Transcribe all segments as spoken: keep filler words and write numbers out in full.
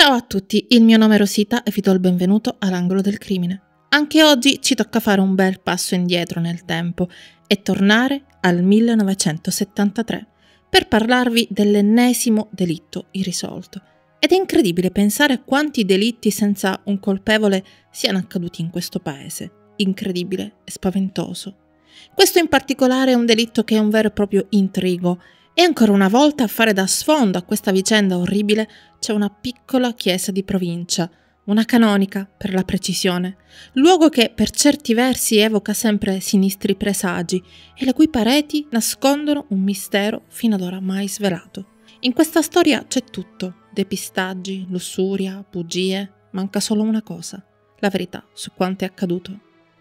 Ciao a tutti, il mio nome è Rosita e vi do il benvenuto all'Angolo del Crimine. Anche oggi ci tocca fare un bel passo indietro nel tempo e tornare al millenovecentosettantatré per parlarvi dell'ennesimo delitto irrisolto. Ed è incredibile pensare a quanti delitti senza un colpevole siano accaduti in questo paese. Incredibile e spaventoso. Questo in particolare è un delitto che è un vero e proprio intrigo. E ancora una volta a fare da sfondo a questa vicenda orribile c'è una piccola chiesa di provincia, una canonica per la precisione, luogo che per certi versi evoca sempre sinistri presagi e le cui pareti nascondono un mistero fino ad ora mai svelato. In questa storia c'è tutto, depistaggi, lussuria, bugie, manca solo una cosa, la verità su quanto è accaduto.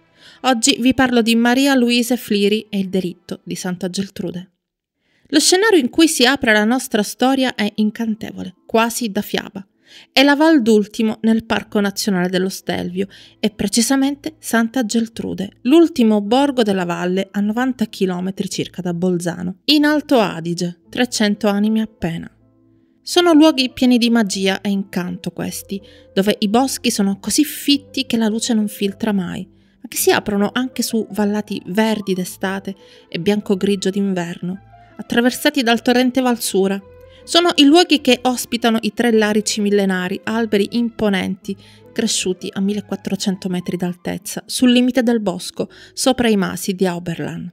Oggi vi parlo di Maria Louise Fliri e il delitto di Santa Geltrude. Lo scenario in cui si apre la nostra storia è incantevole, quasi da fiaba. È la Val d'Ultimo nel Parco Nazionale dello Stelvio e precisamente Santa Geltrude, l'ultimo borgo della valle a novanta chilometri circa da Bolzano, in Alto Adige, trecento anime appena. Sono luoghi pieni di magia e incanto questi, dove i boschi sono così fitti che la luce non filtra mai, ma che si aprono anche su vallati verdi d'estate e bianco-grigio d'inverno, attraversati dal torrente Valsura. Sono i luoghi che ospitano i tre larici millenari, alberi imponenti, cresciuti a millequattrocento metri d'altezza, sul limite del bosco, sopra i masi di Auberland.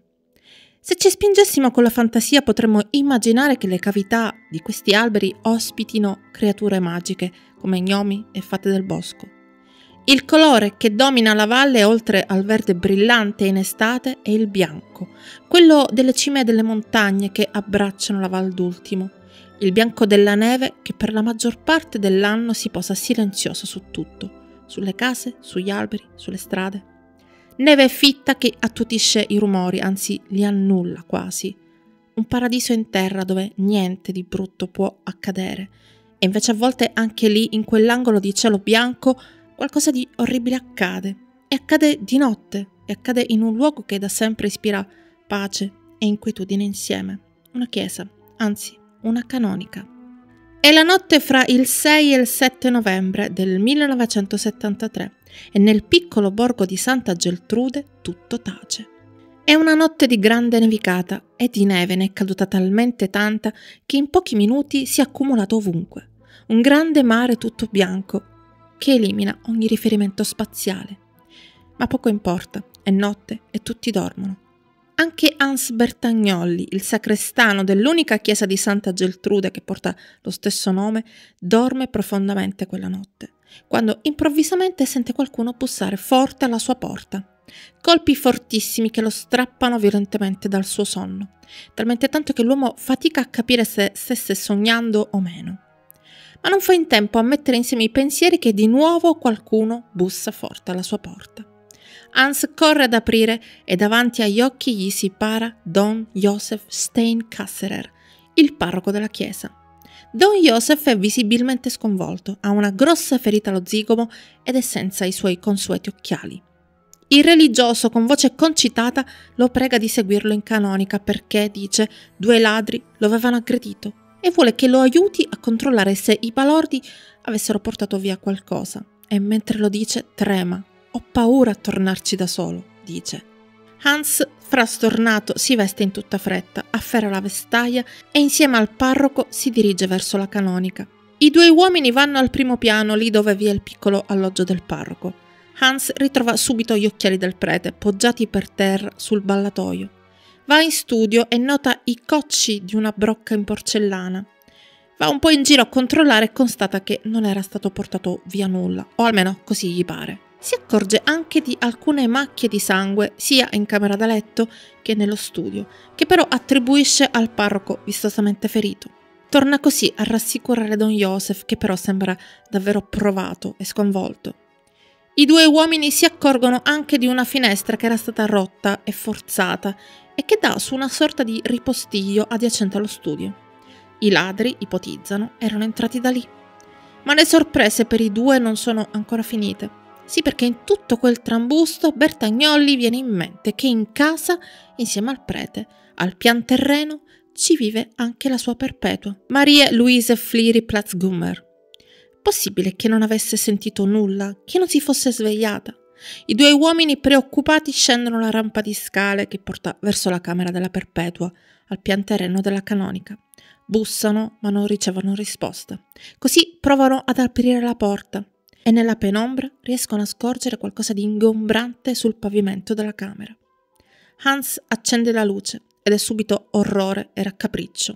Se ci spingessimo con la fantasia potremmo immaginare che le cavità di questi alberi ospitino creature magiche, come gnomi e fate del bosco. Il colore che domina la valle, oltre al verde brillante in estate, è il bianco, quello delle cime delle montagne che abbracciano la Val d'Ultimo, il bianco della neve che per la maggior parte dell'anno si posa silenzioso su tutto, sulle case, sugli alberi, sulle strade. Neve fitta che attutisce i rumori, anzi li annulla quasi. Un paradiso in terra dove niente di brutto può accadere, e invece a volte anche lì, in quell'angolo di cielo bianco, qualcosa di orribile accade, e accade di notte, e accade in un luogo che da sempre ispira pace e inquietudine insieme, una chiesa, anzi una canonica. È la notte fra il sei e il sette novembre del millenovecentosettantatré e nel piccolo borgo di Santa Geltrude tutto tace. È una notte di grande nevicata e di neve ne è caduta talmente tanta che in pochi minuti si è accumulato ovunque, un grande mare tutto bianco che elimina ogni riferimento spaziale. Ma poco importa, è notte e tutti dormono. Anche Hans Bertagnolli, il sacrestano dell'unica chiesa di Santa Geltrude che porta lo stesso nome, dorme profondamente quella notte, quando improvvisamente sente qualcuno bussare forte alla sua porta. Colpi fortissimi che lo strappano violentemente dal suo sonno, talmente tanto che l'uomo fatica a capire se stesse sognando o meno. Ma non fa in tempo a mettere insieme i pensieri che di nuovo qualcuno bussa forte alla sua porta. Hans corre ad aprire e davanti agli occhi gli si para Don Josef Steinkasserer, il parroco della chiesa. Don Josef è visibilmente sconvolto, ha una grossa ferita allo zigomo ed è senza i suoi consueti occhiali. Il religioso, con voce concitata, lo prega di seguirlo in canonica perché, dice, due ladri lo avevano aggredito e vuole che lo aiuti a controllare se i balordi avessero portato via qualcosa. E mentre lo dice trema. «Ho paura a tornarci da solo», dice. Hans, frastornato, si veste in tutta fretta, afferra la vestaglia e insieme al parroco si dirige verso la canonica. I due uomini vanno al primo piano, lì dove vi è il piccolo alloggio del parroco. Hans ritrova subito gli occhiali del prete, poggiati per terra sul ballatoio. Va in studio e nota i cocci di una brocca in porcellana. Va un po' in giro a controllare e constata che non era stato portato via nulla, o almeno così gli pare. Si accorge anche di alcune macchie di sangue sia in camera da letto che nello studio, che però attribuisce al parroco vistosamente ferito. Torna così a rassicurare Don Josef, che però sembra davvero provato e sconvolto. I due uomini si accorgono anche di una finestra che era stata rotta e forzata e che dà su una sorta di ripostiglio adiacente allo studio. I ladri, ipotizzano, erano entrati da lì. Ma le sorprese per i due non sono ancora finite. Sì, perché in tutto quel trambusto Bertagnolli viene in mente che in casa, insieme al prete, al pian terreno, ci vive anche la sua perpetua, Marie Louise Fliri Platzgummer. Possibile che non avesse sentito nulla, che non si fosse svegliata? I due uomini preoccupati scendono la rampa di scale che porta verso la camera della Perpetua, al pian terreno della Canonica. Bussano, ma non ricevono risposta. Così provano ad aprire la porta e nella penombra riescono a scorgere qualcosa di ingombrante sul pavimento della camera. Hans accende la luce ed è subito orrore e raccapriccio.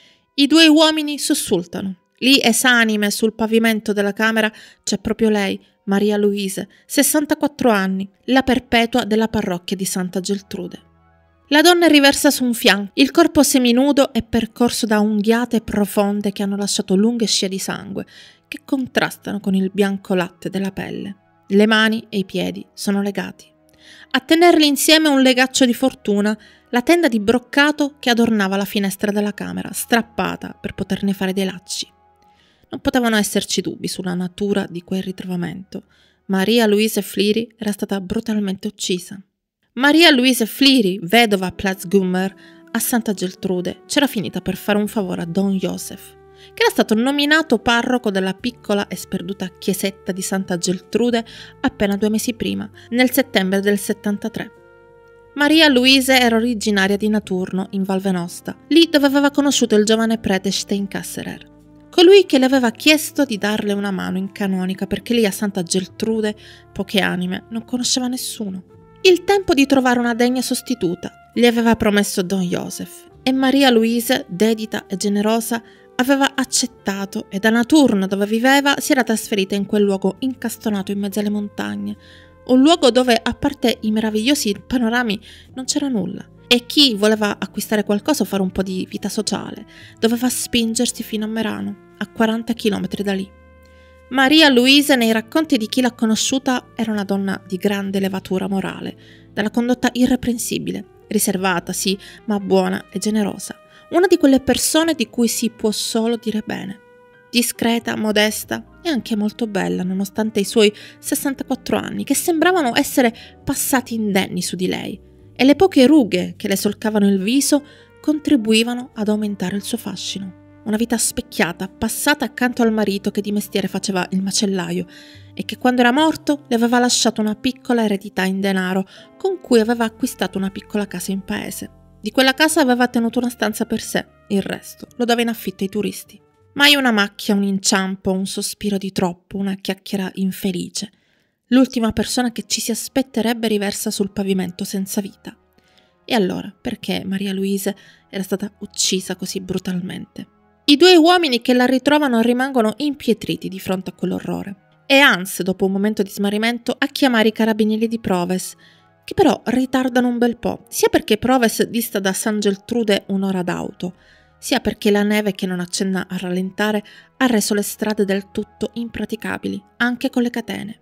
I due uomini sussultano. Lì esanime sul pavimento della camera c'è proprio lei, Maria Louise, sessantaquattro anni, la Perpetua della parrocchia di Santa Geltrude. La donna è riversa su un fianco, il corpo seminudo è percorso da unghiate profonde che hanno lasciato lunghe scie di sangue, che contrastano con il bianco latte della pelle. Le mani e i piedi sono legati. A tenerli insieme un legaccio di fortuna, la tenda di broccato che adornava la finestra della camera, strappata per poterne fare dei lacci. Non potevano esserci dubbi sulla natura di quel ritrovamento. Maria Louise Fleury era stata brutalmente uccisa. Maria Louise Fleury, vedova Platzgummer, a Santa Geltrude, c'era finita per fare un favore a Don Joseph, che era stato nominato parroco della piccola e sperduta chiesetta di Santa Geltrude appena due mesi prima, nel settembre del settantatré. Maria Louise era originaria di Naturno, in Val Venosta, lì dove aveva conosciuto il giovane prete Steinkasserer, colui che le aveva chiesto di darle una mano in canonica perché lì a Santa Geltrude, poche anime, non conosceva nessuno. Il tempo di trovare una degna sostituta gli aveva promesso Don Joseph e Maria Louise, dedita e generosa, aveva accettato e da Naturno, dove viveva, si era trasferita in quel luogo incastonato in mezzo alle montagne, un luogo dove, a parte i meravigliosi panorami, non c'era nulla. E chi voleva acquistare qualcosa o fare un po' di vita sociale doveva spingersi fino a Merano, a quaranta chilometri da lì. Maria Louise, nei racconti di chi l'ha conosciuta, era una donna di grande levatura morale, dalla condotta irreprensibile, riservata sì, ma buona e generosa. Una di quelle persone di cui si può solo dire bene. Discreta, modesta e anche molto bella, nonostante i suoi sessantaquattro anni, che sembravano essere passati indenni su di lei, e le poche rughe che le solcavano il viso contribuivano ad aumentare il suo fascino. Una vita specchiata, passata accanto al marito che di mestiere faceva il macellaio e che quando era morto le aveva lasciato una piccola eredità in denaro con cui aveva acquistato una piccola casa in paese. Di quella casa aveva tenuto una stanza per sé, il resto lo dava in affitto ai turisti. Mai una macchia, un inciampo, un sospiro di troppo, una chiacchiera infelice. L'ultima persona che ci si aspetterebbe riversa sul pavimento senza vita. E allora, perché Maria Louise era stata uccisa così brutalmente? I due uomini che la ritrovano rimangono impietriti di fronte a quell'orrore. E Hans, dopo un momento di smarrimento, a chiamare i carabinieri di Proves, che però ritardano un bel po', sia perché Proves dista da San Geltrude un'ora d'auto, sia perché la neve che non accenna a rallentare ha reso le strade del tutto impraticabili, anche con le catene.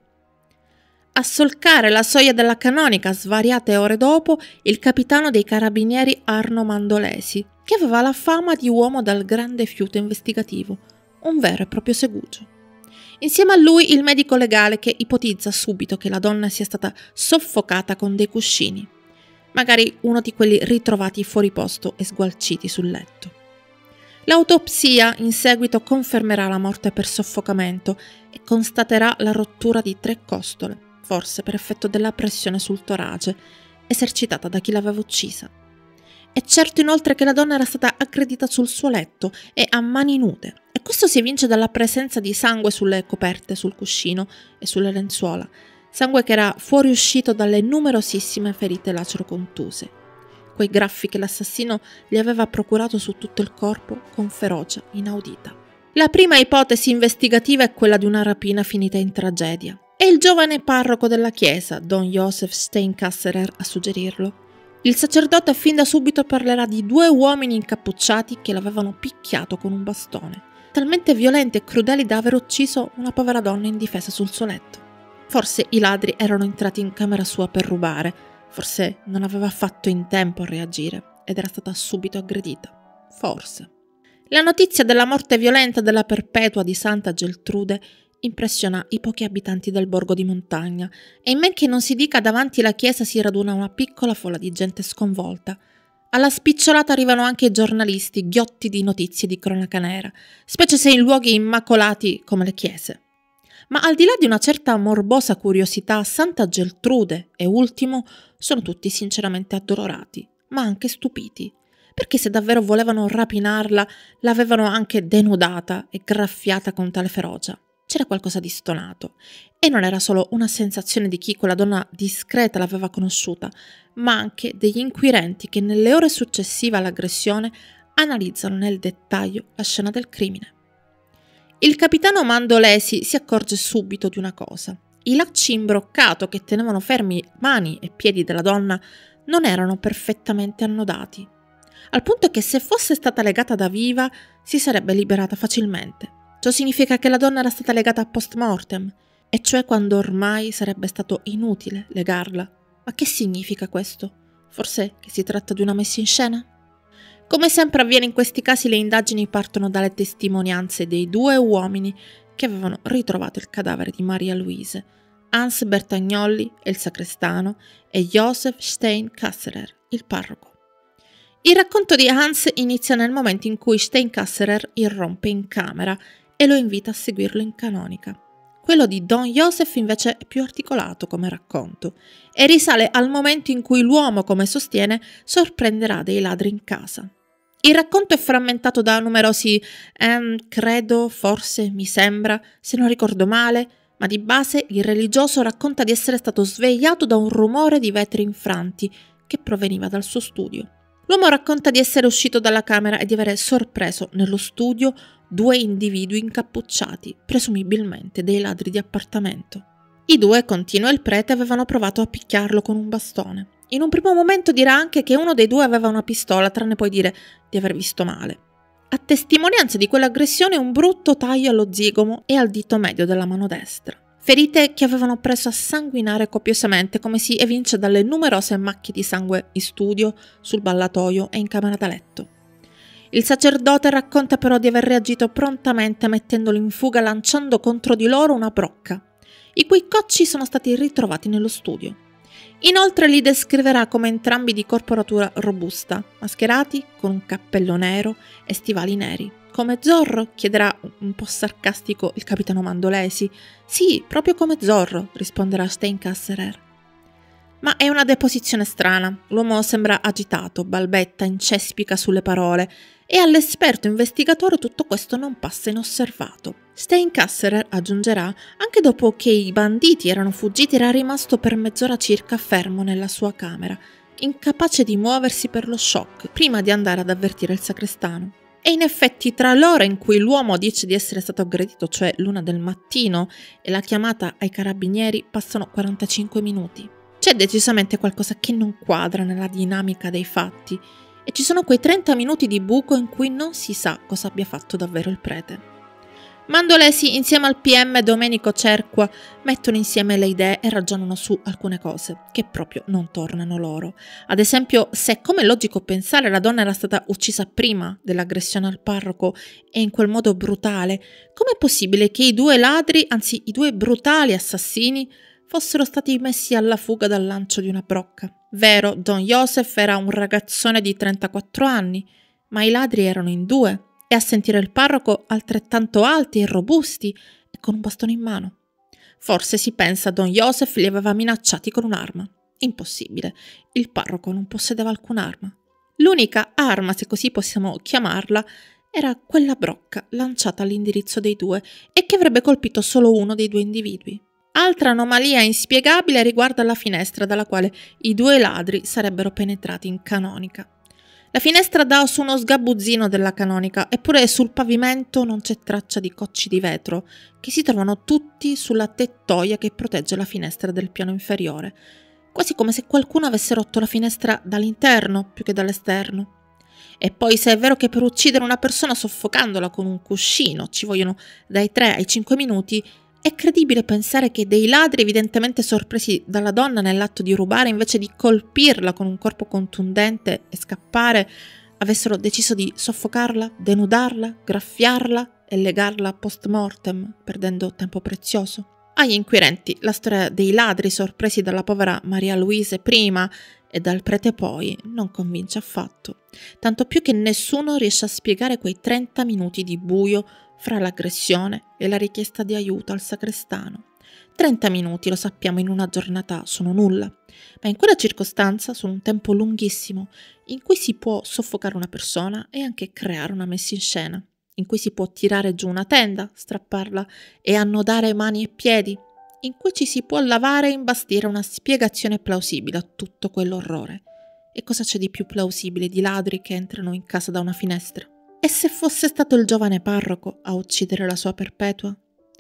A solcare la soglia della Canonica svariate ore dopo il capitano dei carabinieri Arno Mandolesi, che aveva la fama di uomo dal grande fiuto investigativo, un vero e proprio segugio. Insieme a lui il medico legale che ipotizza subito che la donna sia stata soffocata con dei cuscini, magari uno di quelli ritrovati fuori posto e sgualciti sul letto. L'autopsia in seguito confermerà la morte per soffocamento e constaterà la rottura di tre costole, forse per effetto della pressione sul torace, esercitata da chi l'aveva uccisa. È certo inoltre che la donna era stata aggredita sul suo letto e a mani nude, e questo si evince dalla presenza di sangue sulle coperte, sul cuscino e sulle lenzuola, sangue che era fuoriuscito dalle numerosissime ferite lacero-contuse, quei graffi che l'assassino gli aveva procurato su tutto il corpo con ferocia inaudita. La prima ipotesi investigativa è quella di una rapina finita in tragedia. È il giovane parroco della chiesa, Don Joseph Steinkasserer, a suggerirlo. Il sacerdote fin da subito parlerà di due uomini incappucciati che l'avevano picchiato con un bastone, talmente violenti e crudeli da aver ucciso una povera donna indifesa sul suo letto. Forse i ladri erano entrati in camera sua per rubare, forse non aveva fatto in tempo a reagire ed era stata subito aggredita. Forse. La notizia della morte violenta della Perpetua di Santa Geltrude impressiona i pochi abitanti del borgo di montagna e in men che non si dica davanti alla chiesa si raduna una piccola folla di gente sconvolta, Alla spicciolata arrivano anche i giornalisti, ghiotti di notizie di cronaca nera, specie se in luoghi immacolati come le chiese. Ma al di là di una certa morbosa curiosità, Santa Geltrude e Ultimo sono tutti sinceramente addolorati, ma anche stupiti, perché se davvero volevano rapinarla, l'avevano anche denudata e graffiata con tale ferocia. C'era qualcosa di stonato, e non era solo una sensazione di chi quella donna discreta l'aveva conosciuta, ma anche degli inquirenti che nelle ore successive all'aggressione analizzano nel dettaglio la scena del crimine. Il capitano Mandolesi si accorge subito di una cosa. I lacci in broccato che tenevano fermi mani e piedi della donna non erano perfettamente annodati, al punto che se fosse stata legata da viva si sarebbe liberata facilmente. Ciò significa che la donna era stata legata post mortem, e cioè quando ormai sarebbe stato inutile legarla. Ma che significa questo? Forse che si tratta di una messa in scena? Come sempre avviene in questi casi, le indagini partono dalle testimonianze dei due uomini che avevano ritrovato il cadavere di Maria Luise, Hans Bertagnolli, il sacrestano, e Josef Steinkasserer, il parroco. Il racconto di Hans inizia nel momento in cui Steinkasserer irrompe in camera e lo invita a seguirlo in canonica. Quello di Don Joseph invece è più articolato come racconto e risale al momento in cui l'uomo, come sostiene, sorprenderà dei ladri in casa. Il racconto è frammentato da numerosi ehm, credo, forse, mi sembra, se non ricordo male, ma di base il religioso racconta di essere stato svegliato da un rumore di vetri infranti che proveniva dal suo studio. L'uomo racconta di essere uscito dalla camera e di avere sorpreso nello studio due individui incappucciati, presumibilmente dei ladri di appartamento. I due, continua il prete, avevano provato a picchiarlo con un bastone. In un primo momento dirà anche che uno dei due aveva una pistola, tranne poi dire di aver visto male. A testimonianza di quell'aggressione un brutto taglio allo zigomo e al dito medio della mano destra. Ferite che avevano preso a sanguinare copiosamente, come si evince dalle numerose macchie di sangue in studio, sul ballatoio e in camera da letto. Il sacerdote racconta però di aver reagito prontamente mettendolo in fuga lanciando contro di loro una brocca, i cui cocci sono stati ritrovati nello studio. Inoltre li descriverà come entrambi di corporatura robusta, mascherati con un cappello nero e stivali neri. Come Zorro? Chiederà un po' sarcastico il capitano Mandolesi. Sì, proprio come Zorro, risponderà Steinkasserer. Ma è una deposizione strana. L'uomo sembra agitato, balbetta, incespica sulle parole e all'esperto investigatore tutto questo non passa inosservato. Steinkasserer aggiungerà, anche dopo che i banditi erano fuggiti, era rimasto per mezz'ora circa fermo nella sua camera, incapace di muoversi per lo shock, prima di andare ad avvertire il sacrestano. E in effetti tra l'ora in cui l'uomo dice di essere stato aggredito, cioè l'una del mattino, e la chiamata ai carabinieri, passano quarantacinque minuti. C'è decisamente qualcosa che non quadra nella dinamica dei fatti e ci sono quei trenta minuti di buco in cui non si sa cosa abbia fatto davvero il prete. Mandolesi insieme al P M Domenico Cerqua mettono insieme le idee e ragionano su alcune cose che proprio non tornano loro. Ad esempio, se come è logico pensare la donna era stata uccisa prima dell'aggressione al parroco e in quel modo brutale, com'è possibile che i due ladri, anzi i due brutali assassini, fossero stati messi alla fuga dal lancio di una brocca? Vero, Don Joseph era un ragazzone di trentaquattro anni, ma i ladri erano in due. E a sentire il parroco altrettanto alti e robusti e con un bastone in mano. Forse si pensa Don Joseph li aveva minacciati con un'arma. Impossibile, il parroco non possedeva alcun'arma. L'unica arma, se così possiamo chiamarla, era quella brocca lanciata all'indirizzo dei due e che avrebbe colpito solo uno dei due individui. Altra anomalia inspiegabile riguarda la finestra dalla quale i due ladri sarebbero penetrati in canonica. La finestra dà su uno sgabuzzino della canonica, eppure sul pavimento non c'è traccia di cocci di vetro, che si trovano tutti sulla tettoia che protegge la finestra del piano inferiore, quasi come se qualcuno avesse rotto la finestra dall'interno più che dall'esterno. E poi, se è vero che per uccidere una persona soffocandola con un cuscino ci vogliono dai tre ai cinque minuti, è credibile pensare che dei ladri, evidentemente sorpresi dalla donna nell'atto di rubare, invece di colpirla con un corpo contundente e scappare, avessero deciso di soffocarla, denudarla, graffiarla e legarla post mortem, perdendo tempo prezioso. Agli inquirenti la storia dei ladri sorpresi dalla povera Maria Luise prima e dal prete poi non convince affatto, tanto più che nessuno riesce a spiegare quei trenta minuti di buio fra l'aggressione e la richiesta di aiuto al sacrestano. trenta minuti, lo sappiamo, in una giornata sono nulla, ma in quella circostanza sono un tempo lunghissimo in cui si può soffocare una persona e anche creare una messa in scena, in cui si può tirare giù una tenda, strapparla e annodare mani e piedi, in cui ci si può lavare e imbastire una spiegazione plausibile a tutto quell'orrore. E cosa c'è di più plausibile di ladri che entrano in casa da una finestra? E se fosse stato il giovane parroco a uccidere la sua Perpetua?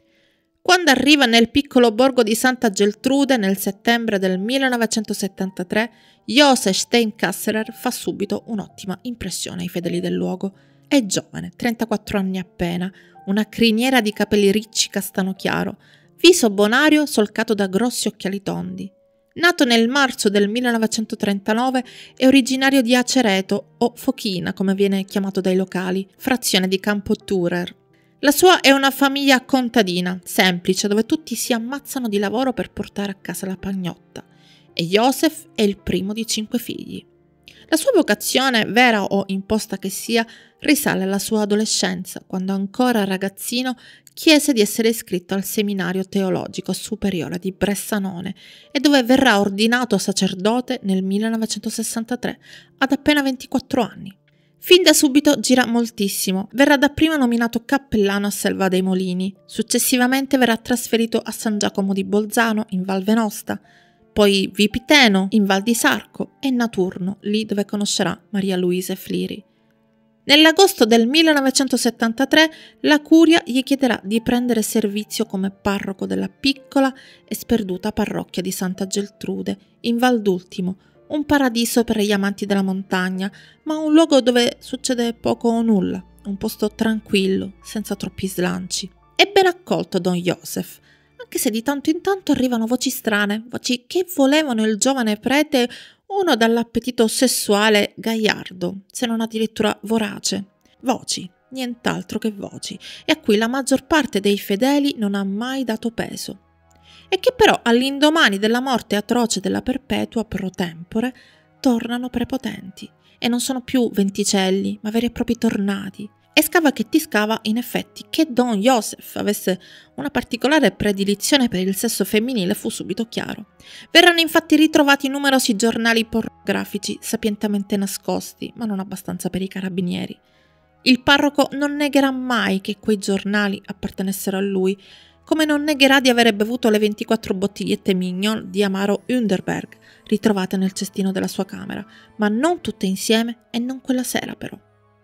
Quando arriva nel piccolo borgo di Santa Geltrude nel settembre del millenovecentosettantatré, Josef Steinkasserer fa subito un'ottima impressione ai fedeli del luogo. È giovane, trentaquattro anni appena, una criniera di capelli ricci castano chiaro, viso bonario solcato da grossi occhiali tondi. Nato nel marzo del millenovecentotrentanove, è originario di Acereto, o Fochina come viene chiamato dai locali, frazione di Campo Thurer. La sua è una famiglia contadina, semplice, dove tutti si ammazzano di lavoro per portare a casa la pagnotta, e Josef è il primo di cinque figli. La sua vocazione, vera o imposta che sia, risale alla sua adolescenza, quando ancora ragazzino chiese di essere iscritto al seminario teologico superiore di Bressanone e dove verrà ordinato sacerdote nel millenovecentosessantatré, ad appena ventiquattro anni. Fin da subito gira moltissimo, verrà dapprima nominato cappellano a Selva dei Molini, successivamente verrà trasferito a San Giacomo di Bolzano in Val Venosta, poi Vipiteno in Val di Sarco e Naturno, lì dove conoscerà Maria Luisa Fliri. Nell'agosto del millenovecentosettantatré la curia gli chiederà di prendere servizio come parroco della piccola e sperduta parrocchia di Santa Geltrude in Val d'Ultimo, un paradiso per gli amanti della montagna, ma un luogo dove succede poco o nulla, un posto tranquillo, senza troppi slanci. È ben accolto Don Josef, anche se di tanto in tanto arrivano voci strane, voci che volevano il giovane prete uno dall'appetito sessuale gagliardo, se non addirittura vorace. Voci, nient'altro che voci, e a cui la maggior parte dei fedeli non ha mai dato peso. E che però all'indomani della morte atroce della Perpetua pro tempore tornano prepotenti e non sono più venticelli, ma veri e propri tornati. E scava che ti scava, in effetti, che Don Josef avesse una particolare predilizione per il sesso femminile fu subito chiaro. Verranno infatti ritrovati numerosi giornali pornografici sapientemente nascosti, ma non abbastanza per i carabinieri. Il parroco non negherà mai che quei giornali appartenessero a lui, come non negherà di avere bevuto le ventiquattro bottigliette Mignon di amaro Underberg, ritrovate nel cestino della sua camera, ma non tutte insieme e non quella sera però.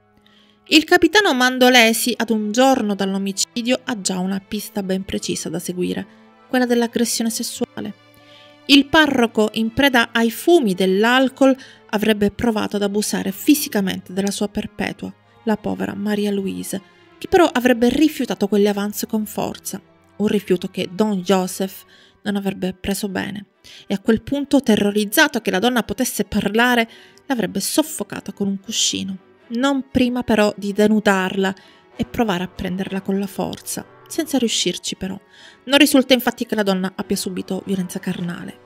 Il capitano Mandolesi, ad un giorno dall'omicidio, ha già una pista ben precisa da seguire, quella dell'aggressione sessuale. Il parroco, in preda ai fumi dell'alcol, avrebbe provato ad abusare fisicamente della sua Perpetua, la povera Maria Luisa, che però avrebbe rifiutato quegli avanzi con forza, un rifiuto che Don Josef non avrebbe preso bene, e a quel punto, terrorizzato che la donna potesse parlare, l'avrebbe soffocata con un cuscino. Non prima però di denudarla e provare a prenderla con la forza, senza riuscirci però. Non risulta infatti che la donna abbia subito violenza carnale.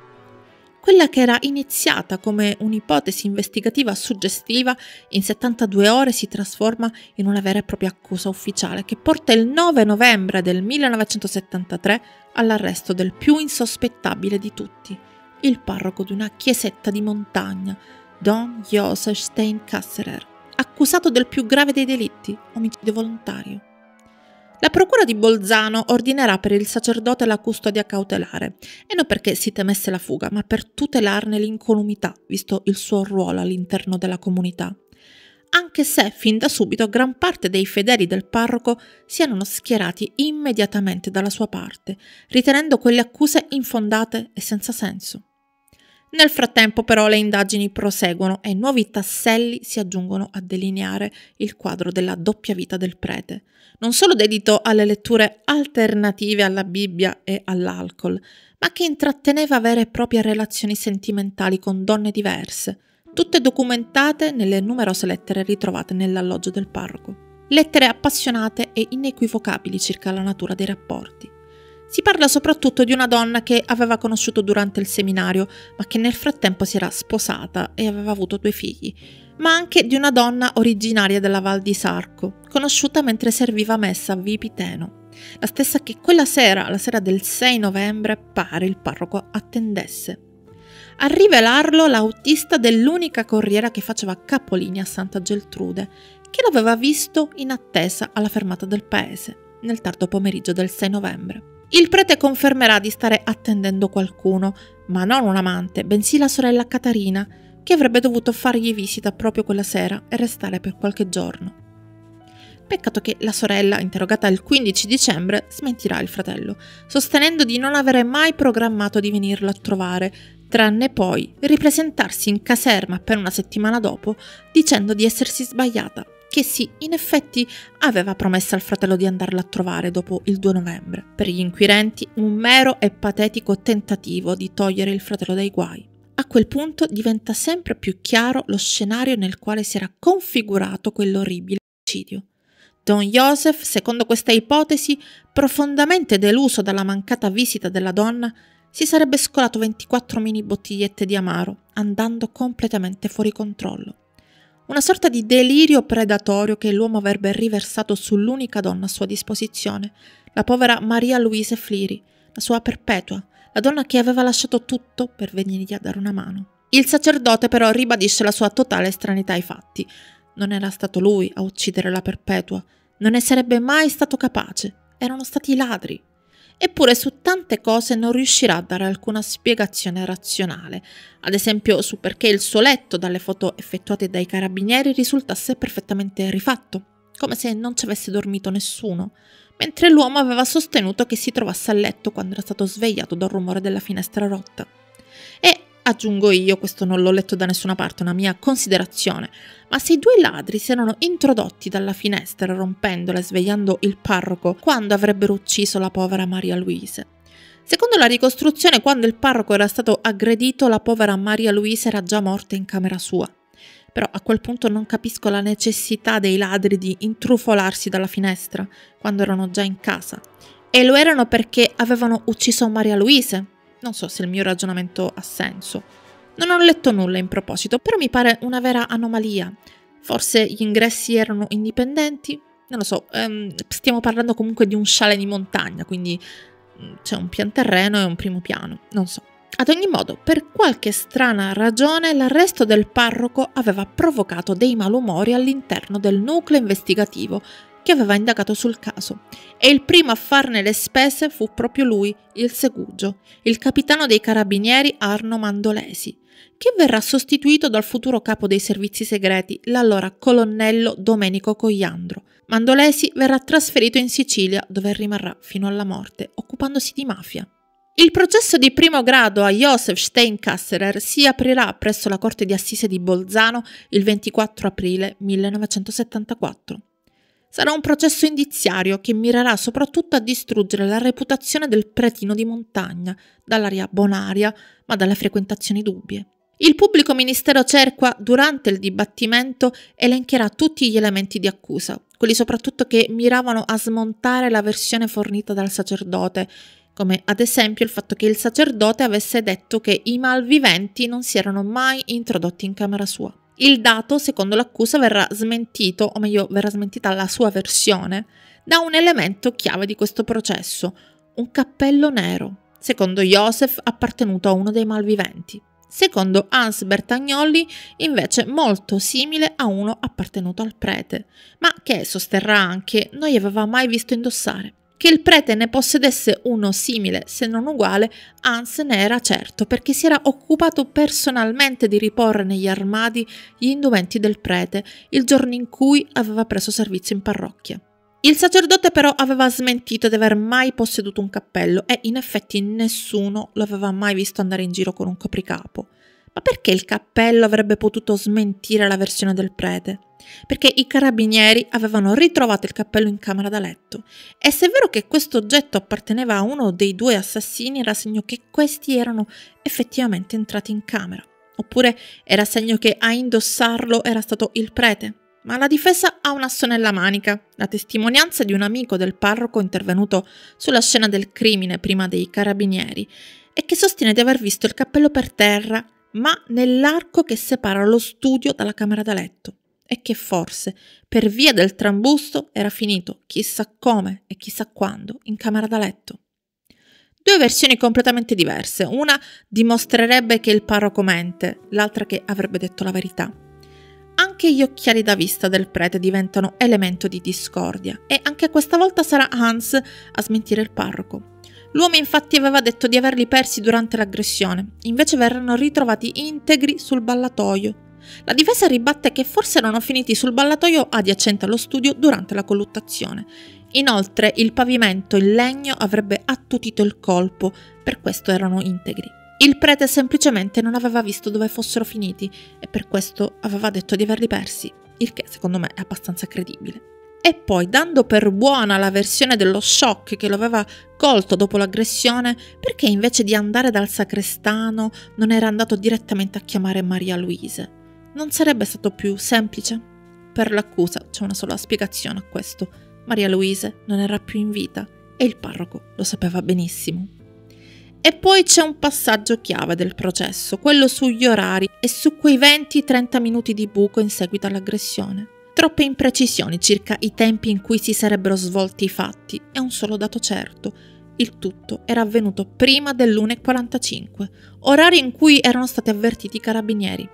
Quella che era iniziata come un'ipotesi investigativa suggestiva, in settantadue ore si trasforma in una vera e propria accusa ufficiale che porta il nove novembre del millenovecentosettantatré all'arresto del più insospettabile di tutti, il parroco di una chiesetta di montagna, Don Josef Steinkasserer, accusato del più grave dei delitti, omicidio volontario. La procura di Bolzano ordinerà per il sacerdote la custodia cautelare, e non perché si temesse la fuga, ma per tutelarne l'incolumità, visto il suo ruolo all'interno della comunità. Anche se, fin da subito, gran parte dei fedeli del parroco si erano schierati immediatamente dalla sua parte, ritenendo quelle accuse infondate e senza senso. Nel frattempo però le indagini proseguono e nuovi tasselli si aggiungono a delineare il quadro della doppia vita del prete, non solo dedito alle letture alternative alla Bibbia e all'alcol, ma che intratteneva vere e proprie relazioni sentimentali con donne diverse, tutte documentate nelle numerose lettere ritrovate nell'alloggio del parroco. Lettere appassionate e inequivocabili circa la natura dei rapporti. Si parla soprattutto di una donna che aveva conosciuto durante il seminario, ma che nel frattempo si era sposata e aveva avuto due figli, ma anche di una donna originaria della Val di Sarco, conosciuta mentre serviva messa a Vipiteno, la stessa che quella sera, la sera del sei novembre, pare il parroco attendesse. A rivelarlo l'autista dell'unica corriera che faceva capolinea a Santa Geltrude, che l'aveva visto in attesa alla fermata del paese, nel tardo pomeriggio del sei novembre. Il prete confermerà di stare attendendo qualcuno, ma non un amante, bensì la sorella Catarina, che avrebbe dovuto fargli visita proprio quella sera e restare per qualche giorno. Peccato che la sorella, interrogata il quindici dicembre, smentirà il fratello, sostenendo di non avere mai programmato di venirlo a trovare, tranne poi ripresentarsi in caserma appena una settimana dopo, dicendo di essersi sbagliata, che sì, in effetti aveva promesso al fratello di andarla a trovare dopo il due novembre. Per gli inquirenti un mero e patetico tentativo di togliere il fratello dai guai. A quel punto diventa sempre più chiaro lo scenario nel quale si era configurato quell'orribile omicidio. Don Joseph, secondo questa ipotesi, profondamente deluso dalla mancata visita della donna, si sarebbe scolato ventiquattro mini bottigliette di amaro, andando completamente fuori controllo. Una sorta di delirio predatorio che l'uomo avrebbe riversato sull'unica donna a sua disposizione, la povera Maria Louise Fliri, la sua perpetua, la donna che aveva lasciato tutto per venirgli a dare una mano. Il sacerdote però ribadisce la sua totale estraneità ai fatti. Non era stato lui a uccidere la perpetua, non ne sarebbe mai stato capace, erano stati i ladri. Eppure su tante cose non riuscirà a dare alcuna spiegazione razionale, ad esempio su perché il suo letto dalle foto effettuate dai carabinieri risultasse perfettamente rifatto, come se non ci avesse dormito nessuno, mentre l'uomo aveva sostenuto che si trovasse a letto quando era stato svegliato dal rumore della finestra rotta. E aggiungo io, questo non l'ho letto da nessuna parte, una mia considerazione, ma se i due ladri si erano introdotti dalla finestra rompendola e svegliando il parroco quando avrebbero ucciso la povera Maria Louise. Secondo la ricostruzione, quando il parroco era stato aggredito, la povera Maria Louise era già morta in camera sua. Però a quel punto non capisco la necessità dei ladri di intrufolarsi dalla finestra quando erano già in casa. E lo erano perché avevano ucciso Maria Louise? Non so se il mio ragionamento ha senso. Non ho letto nulla in proposito, però mi pare una vera anomalia. Forse gli ingressi erano indipendenti? Non lo so, ehm, stiamo parlando comunque di un chalet di montagna, quindi c'è un pian terreno e un primo piano, non so. Ad ogni modo, per qualche strana ragione, l'arresto del parroco aveva provocato dei malumori all'interno del nucleo investigativo che aveva indagato sul caso, e il primo a farne le spese fu proprio lui, il segugio, il capitano dei carabinieri Arno Mandolesi, che verrà sostituito dal futuro capo dei servizi segreti, l'allora colonnello Domenico Cogliandro. Mandolesi verrà trasferito in Sicilia, dove rimarrà fino alla morte, occupandosi di mafia. Il processo di primo grado a Josef Steinkasserer si aprirà presso la Corte di Assise di Bolzano il ventiquattro aprile millenovecentosettantaquattro. Sarà un processo indiziario che mirerà soprattutto a distruggere la reputazione del pretino di montagna, dall'aria bonaria ma dalle frequentazioni dubbie. Il pubblico ministero Cerqua, durante il dibattimento, elencherà tutti gli elementi di accusa, quelli soprattutto che miravano a smontare la versione fornita dal sacerdote, come ad esempio il fatto che il sacerdote avesse detto che i malviventi non si erano mai introdotti in camera sua. Il dato, secondo l'accusa, verrà smentito, o meglio verrà smentita la sua versione, da un elemento chiave di questo processo, un cappello nero, secondo Joseph appartenuto a uno dei malviventi. Secondo Hans Bertagnolli, invece, molto simile a uno appartenuto al prete, ma che, sosterrà anche, non gli aveva mai visto indossare. Che il prete ne possedesse uno simile, se non uguale, Hans ne era certo, perché si era occupato personalmente di riporre negli armadi gli indumenti del prete il giorno in cui aveva preso servizio in parrocchia. Il sacerdote però aveva smentito di aver mai posseduto un cappello e in effetti nessuno lo aveva mai visto andare in giro con un copricapo. Ma perché il cappello avrebbe potuto smentire la versione del prete? Perché i carabinieri avevano ritrovato il cappello in camera da letto e se è vero che questo oggetto apparteneva a uno dei due assassini, era segno che questi erano effettivamente entrati in camera. Oppure era segno che a indossarlo era stato il prete. ma la difesa ha un asso nella manica, la testimonianza di un amico del parroco intervenuto sulla scena del crimine prima dei carabinieri e che sostiene di aver visto il cappello per terra, ma nell'arco che separa lo studio dalla camera da letto, e che forse, per via del trambusto, era finito chissà come e chissà quando in camera da letto. Due versioni completamente diverse, una dimostrerebbe che il parroco mente, l'altra che avrebbe detto la verità. Anche gli occhiali da vista del prete diventano elemento di discordia e anche questa volta sarà Hans a smentire il parroco. L'uomo infatti aveva detto di averli persi durante l'aggressione, invece verranno ritrovati integri sul ballatoio. La difesa ribatte che forse erano finiti sul ballatoio adiacente allo studio durante la colluttazione. Inoltre il pavimento in legno avrebbe attutito il colpo, per questo erano integri. Il prete semplicemente non aveva visto dove fossero finiti e per questo aveva detto di averli persi, il che secondo me è abbastanza credibile. E poi, dando per buona la versione dello shock che lo aveva colto dopo l'aggressione, perché invece di andare dal sacrestano non era andato direttamente a chiamare Maria Louise? Non sarebbe stato più semplice? Per l'accusa c'è una sola spiegazione a questo. Maria Louise non era più in vita e il parroco lo sapeva benissimo. E poi c'è un passaggio chiave del processo, quello sugli orari e su quei venti trenta minuti di buco in seguito all'aggressione. Troppe imprecisioni circa i tempi in cui si sarebbero svolti i fatti e un solo dato certo. Il tutto era avvenuto prima dell'una e quarantacinque, orari in cui erano stati avvertiti i carabinieri.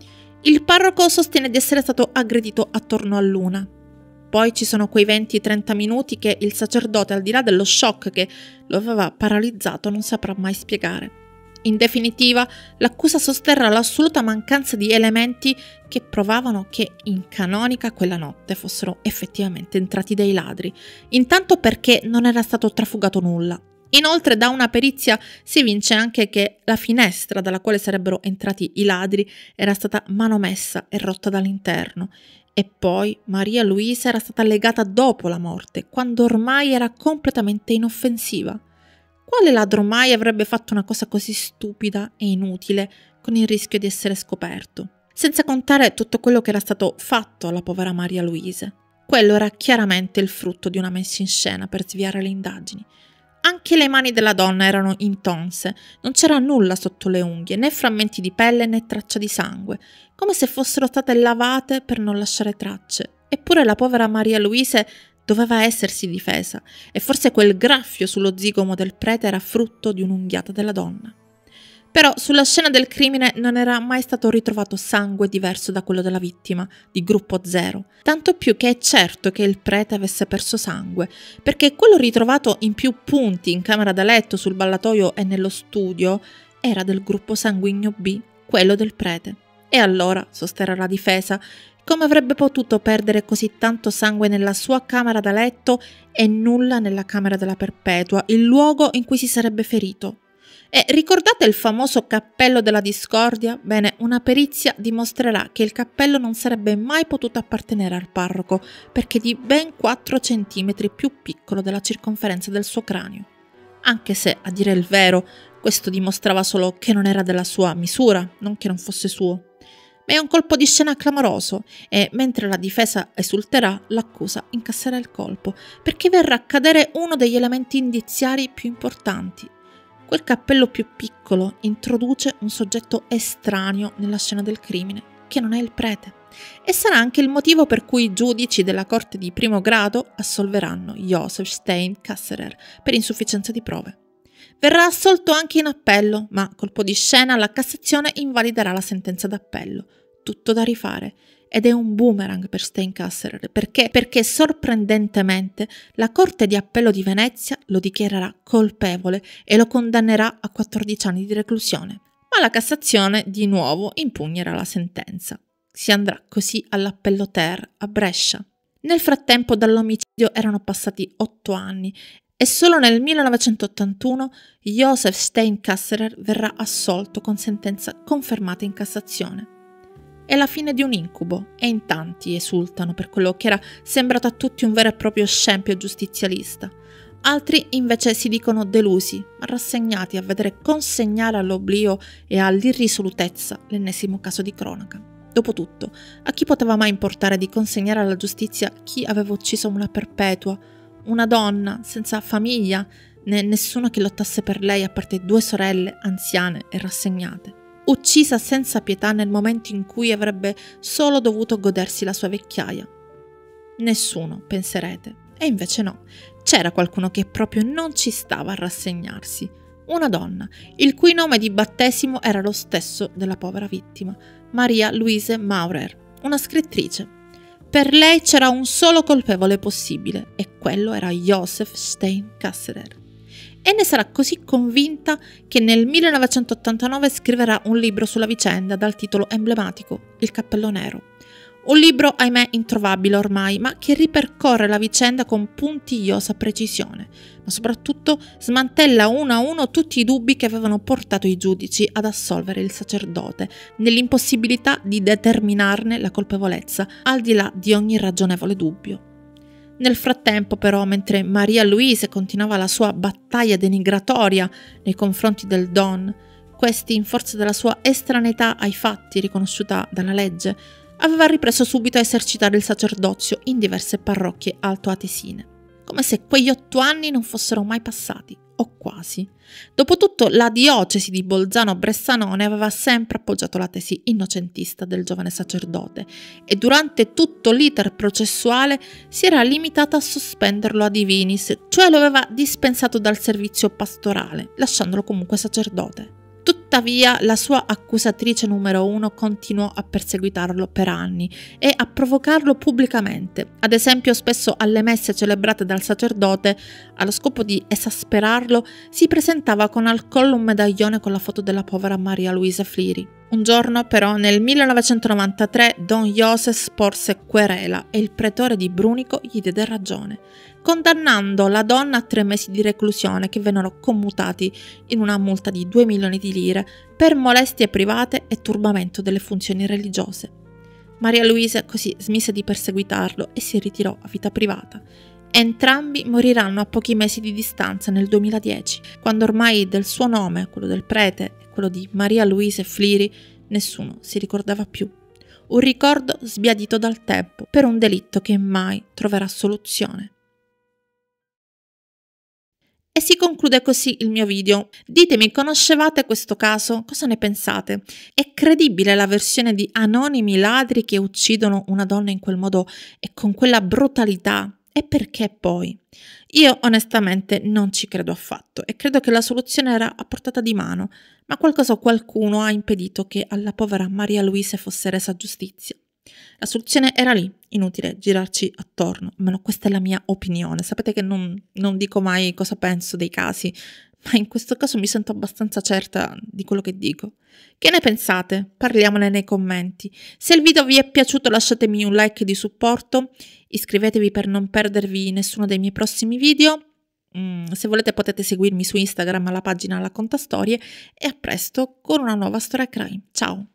Il parroco sostiene di essere stato aggredito attorno all'una. Poi ci sono quei venti trenta minuti che il sacerdote, al di là dello shock che lo aveva paralizzato, non saprà mai spiegare. In definitiva, l'accusa sosterrà l'assoluta mancanza di elementi che provavano che in canonica quella notte fossero effettivamente entrati dei ladri, intanto perché non era stato trafugato nulla. Inoltre da una perizia si evince anche che la finestra dalla quale sarebbero entrati i ladri era stata manomessa e rotta dall'interno. E poi Maria Louise era stata legata dopo la morte, quando ormai era completamente inoffensiva. Quale ladro mai avrebbe fatto una cosa così stupida e inutile, con il rischio di essere scoperto? Senza contare tutto quello che era stato fatto alla povera Maria Louise. Quello era chiaramente il frutto di una messa in scena per sviare le indagini. Anche le mani della donna erano intonse, non c'era nulla sotto le unghie, né frammenti di pelle né traccia di sangue, come se fossero state lavate per non lasciare tracce. Eppure la povera Maria Louise doveva essersi difesa, e forse quel graffio sullo zigomo del prete era frutto di un'unghiata della donna. Però sulla scena del crimine non era mai stato ritrovato sangue diverso da quello della vittima, di gruppo zero, tanto più che è certo che il prete avesse perso sangue, perché quello ritrovato in più punti in camera da letto, sul ballatoio e nello studio era del gruppo sanguigno B, quello del prete. E allora, sosterrà la difesa, come avrebbe potuto perdere così tanto sangue nella sua camera da letto e nulla nella camera della Perpetua, il luogo in cui si sarebbe ferito? E ricordate il famoso cappello della discordia? Bene, una perizia dimostrerà che il cappello non sarebbe mai potuto appartenere al parroco, perché è di ben quattro centimetri più piccolo della circonferenza del suo cranio. Anche se, a dire il vero, questo dimostrava solo che non era della sua misura, non che non fosse suo. Ma è un colpo di scena clamoroso e, mentre la difesa esulterà, l'accusa incasserà il colpo, perché verrà a cadere uno degli elementi indiziari più importanti. Quel cappello più piccolo introduce un soggetto estraneo nella scena del crimine, che non è il prete, e sarà anche il motivo per cui i giudici della corte di primo grado assolveranno Josef Stein Kasserer per insufficienza di prove. Verrà assolto anche in appello, ma colpo di scena la Cassazione invaliderà la sentenza d'appello. Tutto da rifare. Ed è un boomerang per Steinkasserer, perché? Perché sorprendentemente la Corte di Appello di Venezia lo dichiarerà colpevole e lo condannerà a quattordici anni di reclusione. Ma la Cassazione di nuovo impugnerà la sentenza. Si andrà così all'Appello Ter a Brescia. Nel frattempo dall'omicidio erano passati otto anni e solo nel millenovecentottantuno Josef Steinkasserer verrà assolto con sentenza confermata in Cassazione. È la fine di un incubo e in tanti esultano per quello che era sembrato a tutti un vero e proprio scempio giustizialista. Altri invece si dicono delusi, ma rassegnati a vedere consegnare all'oblio e all'irrisolutezza l'ennesimo caso di cronaca. Dopotutto, a chi poteva mai importare di consegnare alla giustizia chi aveva ucciso una Perpetua, una donna senza famiglia, né nessuno che lottasse per lei a parte due sorelle anziane e rassegnate, uccisa senza pietà nel momento in cui avrebbe solo dovuto godersi la sua vecchiaia? Nessuno, penserete. E invece no, c'era qualcuno che proprio non ci stava a rassegnarsi. Una donna, il cui nome di battesimo era lo stesso della povera vittima, Maria Louise Maurer, una scrittrice. Per lei c'era un solo colpevole possibile, e quello era Joseph Stein Kasserer. E ne sarà così convinta che nel millenovecentottantanove scriverà un libro sulla vicenda dal titolo emblematico Il cappello nero. Un libro, ahimè, introvabile ormai, ma che ripercorre la vicenda con puntigliosa precisione, ma soprattutto smantella uno a uno tutti i dubbi che avevano portato i giudici ad assolvere il sacerdote, nell'impossibilità di determinarne la colpevolezza, al di là di ogni ragionevole dubbio. Nel frattempo, però, mentre Maria Louise continuava la sua battaglia denigratoria nei confronti del Don, questi, in forza della sua estraneità ai fatti riconosciuta dalla legge, aveva ripreso subito a esercitare il sacerdozio in diverse parrocchie altoatesine, come se quegli otto anni non fossero mai passati, o quasi. Dopotutto, la diocesi di Bolzano-Bressanone aveva sempre appoggiato la tesi innocentista del giovane sacerdote e durante tutto l'iter processuale si era limitata a sospenderlo a divinis, cioè lo aveva dispensato dal servizio pastorale, lasciandolo comunque sacerdote. Tuttavia, la sua accusatrice numero uno continuò a perseguitarlo per anni e a provocarlo pubblicamente, ad esempio spesso alle messe celebrate dal sacerdote, allo scopo di esasperarlo, si presentava con al collo un medaglione con la foto della povera Maria Louise Fliri. Un giorno, però, nel millenovecentonovantatré, Don Joseph porse querela e il pretore di Brunico gli diede ragione, condannando la donna a tre mesi di reclusione che vennero commutati in una multa di due milioni di lire per molestie private e turbamento delle funzioni religiose. Maria Louise così smise di perseguitarlo e si ritirò a vita privata. Entrambi moriranno a pochi mesi di distanza nel duemiladieci, quando ormai del suo nome, quello del prete e quello di Maria Louise Fliri, nessuno si ricordava più. Un ricordo sbiadito dal tempo per un delitto che mai troverà soluzione. E si conclude così il mio video. Ditemi, conoscevate questo caso? Cosa ne pensate? È credibile la versione di anonimi ladri che uccidono una donna in quel modo e con quella brutalità? E perché poi? Io onestamente non ci credo affatto e credo che la soluzione era a portata di mano, ma qualcosa o qualcuno ha impedito che alla povera Maria Louise fosse resa giustizia. La soluzione era lì, inutile girarci attorno, almeno questa è la mia opinione. Sapete che non, non dico mai cosa penso dei casi, ma in questo caso mi sento abbastanza certa di quello che dico. Che ne pensate? Parliamone nei commenti. Se il video vi è piaciuto lasciatemi un like di supporto, iscrivetevi per non perdervi nessuno dei miei prossimi video. Mm, se volete potete seguirmi su Instagram alla pagina La Contastorie e a presto con una nuova storia crime. Ciao!